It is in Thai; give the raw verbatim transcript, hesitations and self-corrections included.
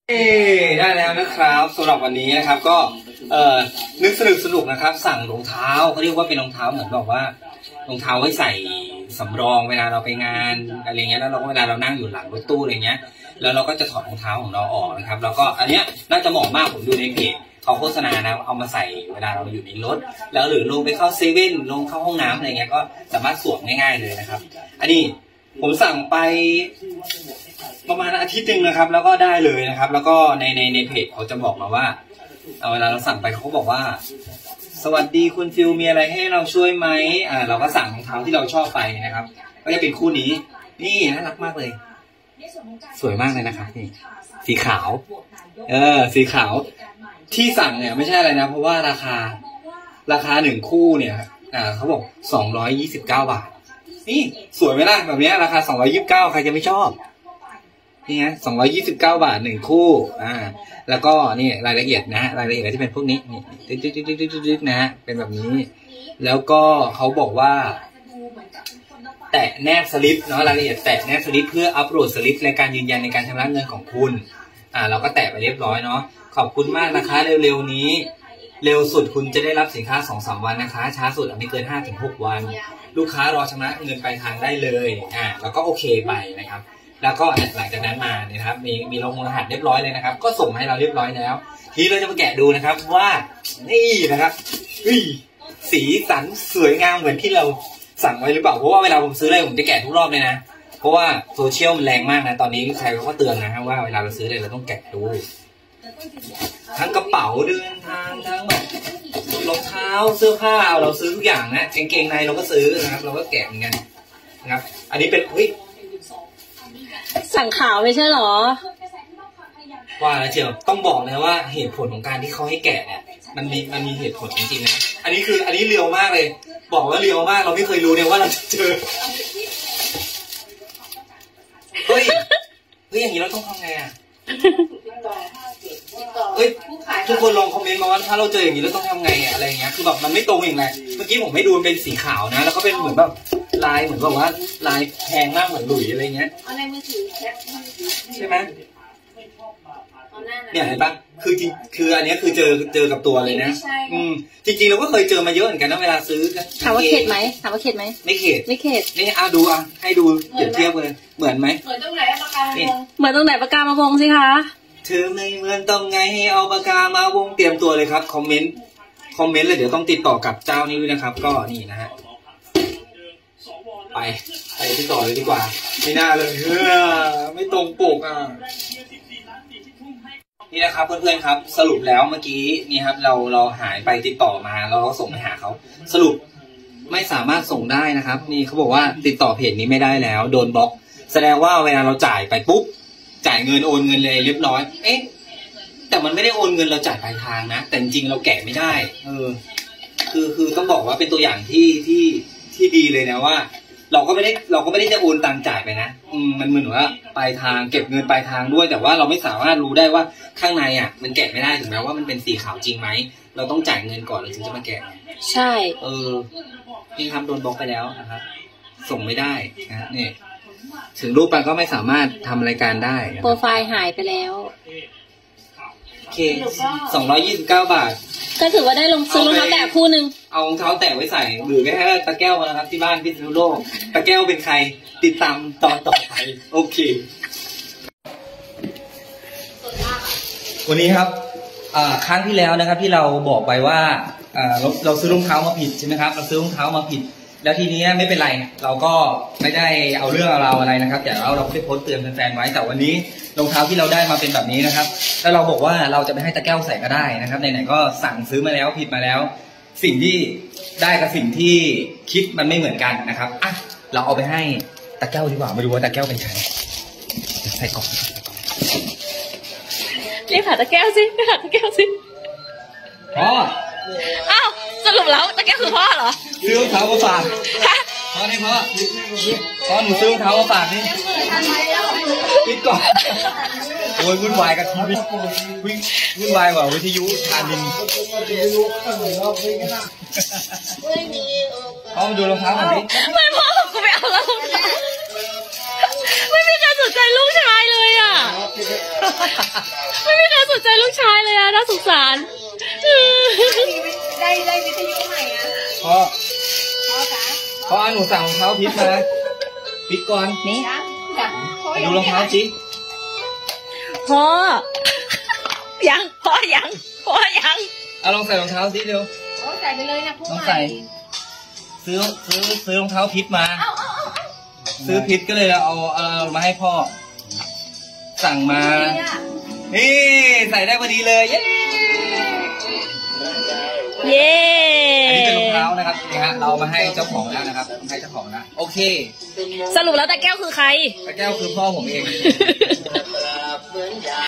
เอ้ได้แล้วนะครับสำหรับวันนี้นะครับก็เอ่อนึกสนุกสนุกนะครับสั่งรองเท้าเขาเรียกว่าเป็นรองเท้าเหมือนบอกว่ารองเท้าไว้ใส่สำรองเวลาเราไปงานอะไรเงี้ยแล้วเราก็เวลาเรานั่งอยู่หลังรถตู้อะไรเงี้ยแล้วเราก็จะถอดรองเท้าของเราออกนะครับแล้วก็อันเนี้ยน่าจะเหมาะมากผมดูในเพจเขาโฆษณานะเอามาใส่เวลาเราอยู่ในรถแล้วหรือลงไปเข้าเซเว่นลงเข้าห้องน้ำอะไรเงี้ยก็สามารถสวมง่ายๆเลยนะครับอันนี้ผมสั่งไปประมาณอาทิตย์หนึ่งนะครับแล้วก็ได้เลยนะครับแล้วก็ในในในเพจเขาจะบอกมาว่าเวลาเราสั่งไปเขาบอกว่าสวัสดีคุณฟิลมีอะไรให้เราช่วยไหมอ่าเราก็สั่งรองเท้าที่เราชอบไปนะครับก็จะเป็นคู่นี้นี่น่ารักมากเลยสวยมากเลยนะครับนี่สีขาวเออสีขาวที่สั่งเนี่ยไม่ใช่อะไรนะเพราะว่าราคาราคาหนึ่งคู่เนี่ยอ่าเขาบอกสองร้อยยี่สิบเก้าบาทนี่สวยไหมล่ะแบบนี้ราคาสองร้อยยี่สิบเก้าใครจะไม่ชอบนี่ฮะสองร้อยยี่สิบเก้าบาทหนึ่งคู่อ่าแล้วก็นี่รายละเอียดนะรายละเอียดที่เป็นพวกนี้นี่ติ๊ดติ๊ดติ๊ดติ๊ดติ๊ดนะฮะเป็นแบบนี้แล้วก็เขาบอกว่าแตะแนบสลิปเนาะรายละเอียดแตะแนบสลิปเพื่ออัปโหลดสลิปในการยืนยันในการชำระเงินของคุณอ่าเราก็แตะไปเรียบร้อยเนาะขอบคุณมากนะคะเร็วๆนี้เร็วสุดคุณจะได้รับสินค้า สองถึงสาม วันนะคะช้าสุดไม่เกิน ห้าถึงหก วันลูกค้ารอชำระเงินปลายทางได้เลยอ่าแล้วก็โอเคไปนะครับแล้วก็หลังจากนั้นมาเนี่ยครับมีมีลงรหัสเรียบร้อยเลยนะครับก็ส่งมาให้เราเรียบร้อยแล้วทีนี้เราจะมาแกะดูนะครับว่านี่นะครับสีสันสวยงามเหมือนที่เราสั่งไว้หรือเปล่าเพราะว่าเวลาผมซื้ออะไรผมจะแกะทุกรอบเลยนะเพราะว่าโซเชียลมันแรงมากนะตอนนี้ใครเขาก็เตือนนะครับว่าเวลาเราซื้ออะไรเราต้องแกะดูทั้งกระเป๋าเดินทางทั้งแบบรองเท้าเสื้อผ้าเราซื้อทุกอย่างนะกางเกงในเราก็ซื้อนะครับเราก็แกะเหมือนกันนะครับอันนี้เป็นเฮ้ยสั่งขาวไม่ใช่หรอว่าแล้วเชียวต้องบอกนะว่าเหตุผลของการที่เขาให้แกะเนี่ยมันมีมันมีเหตุผลจริงๆนะอันนี้คืออันนี้เรียวมากเลยบอกว่าเรียวมากเราไม่เคยรู้เนี่ยว่าเราจะเจอเฮ้ยเฮ้ยอย่างนี้เราต้องทำไงอ่ะเฮ้ยทุกคนลองคอมเมนต์มาว่าถ้าเราเจออย่างนี้เราต้องทำไงอ่ะอะไรเงี้ยคือแบบมันไม่ตรงอย่างไรเมื่อกี้ผมให้ดูเป็นสีขาวนะแล้วก็เป็นเหมือนแบบลายเหมือนแบบว่าลายแพงมากเหมือนหลุยอะไรเงี้ยใช่ไหมเนี่ยเห็นปะคือจริงคืออันนี้คือเจอเจอกับตัวเลยนะอืมจริงๆเราก็เคยเจอมาเยอะเหมือนกันนะเวลาซื้อถามว่าเข็ดไหมถามว่าเข็ดไหมไม่เข็ดไม่เข็ดนี่อ่ะดูอ่ะให้ดูเปรียบเทียบเลยเหมือนไหมเหมือนตรงไหนปากกามาวงเหมือนตรงไหนปากกามาวงสิคะเธอไม่เหมือนตรงไงให้เอาปากกามาวงเตรียมตัวเลยครับคอมเมนต์คอมเมนต์เลยเดี๋ยวต้องติดต่อกับเจ้านี้ด้วยนะครับก็นี่นะฮะไปไปที่ต่อเลยดีกว่าไม่น่าเลยเออไม่ตรงปกอ่ะนี่นะครับเพื่อนๆครับสรุปแล้วเมื่อกี้นี่ครับเราเราหายไปติดต่อมาเราก็ส่งไปหาเขาสรุปไม่สามารถส่งได้นะครับนี่เขาบอกว่าติดต่อเพจนี้ไม่ได้แล้วโดนบล็อกแสดงว่าเวลาเราจ่ายไปปุ๊บจ่ายเงินโอนเงินเลยเรียบร้อยเอ๊ะแต่มันไม่ได้โอนเงินเราจ่ายปลายทางนะแต่จริงๆเราแกะไม่ได้เออคือคือต้องบอกว่าเป็นตัวอย่างที่ที่ที่ดีเลยนะว่าเราก็ไม่ได้เราก็ไม่ได้จะโอนตังจ่ายไปนะอืมมันเหมือนว่าปลายทางเก็บเงินปลายทางด้วยแต่ว่าเราไม่สามารถรู้ได้ว่าข้างในอ่ะมันแกะไม่ได้ถึงแม้ว่ามันเป็นสีขาวจริงไหมเราต้องจ่ายเงินก่อนเราถึงจะมาแกะใช่เออนี่ครับโดนบล็อกไปแล้วนะครับส่งไม่ได้นะนี่ถึงรูปไปก็ไม่สามารถทำรายการได้โปรไฟล์หายไปแล้วโอเคสองร้อยยี่สิบเก้าบาทก็ถือว่าได้ลงซื้อรองเท้าแตะคู่หนึ่งเอารองเท้าแตะไว้ใส่หรือแค่ตะแก้วมานะครับที่บ้านพิษณุโลกตะแก้วเป็นใครติดตามตอนต่อไปโอเควันนี้ครับครั้งที่แล้วนะครับที่เราบอกไปว่าเราเราซื้อรองเท้ามาผิดใช่ไหมครับเราซื้อรองเท้ามาผิดแล้วทีนี้ไม่เป็นไรเราก็ไม่ได้เอาเรื่องเอาราวอะไรนะครับแต่เราเราได้โพสต์เตือนแฟนๆไว้แต่วันนี้รองเท้าที่เราได้มาเป็นแบบนี้นะครับแล้วเราบอกว่าเราจะไปให้ตะแก้วใส่ก็ได้นะครับไหนๆก็สั่งซื้อมาแล้วผิดมาแล้วสิ่งที่ได้กับสิ่งที่คิดมันไม่เหมือนกันนะครับอ่ะเราเอาไปให้ตะแก้วดีกว่ามาดูว่าตะแก้วเป็นใครใส่กล่องเรียกหาตะแก้วสิเรียกหาตะแก้วสิพ่ออ้าวสรุปแล้วตะแก้วคือพ่อเหรอซื้อรองเท้ามาฝากพ่อนี่พ่อพ่อหนูซื้อรองเท้ามาฝากนี่ปิดก่อนโอ้ยวุ่นวายกับชีวิตวุ่นวายกว่าวิทยุทานินพ่อมาดูรองเท้าหน่อยดิไม่พ่อกูไม่เอาแล้วรองเท้าไม่มีการสนใจลูกชายเลยอ่ะ ไม่มีใครสนใจลูกชายเลยอ่ะน่าสงสารได้ได้วิทยุใหม่อ่ะพ่อพ่อจ๋าพ่อหนูสั่งรองเท้าพิษมาพิษก่อนนี่จ๋าจ๋าพ่อดูรองเท้าจิพ่อ ยัง พ่อยัง พ่อยังเอาลองใส่รองเท้าสิเร็วโอ้ใส่ไปเลยนะพวกต้องใหใส่ม่ซื้อซื้อซื้อรองเท้าพิษมาเอาเอาเอาเอาซื้อพิษก็เลยเอาเอามาให้พ่อ สั่งมา นี่ใส่ได้พอดีเลยเย้เย้อันนี้เป็นรองเท้านะครับนี่ฮะเรามาให้เจ้าของแล้วนะครับให้เจ้าของนะโอเคสรุปแล้วตาแก้วคือใครตะแก้วคือพ่อผมเอง